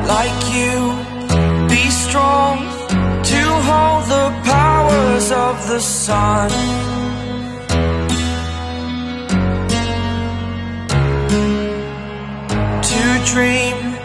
like you. Be strong to hold the powers of the sun. To dream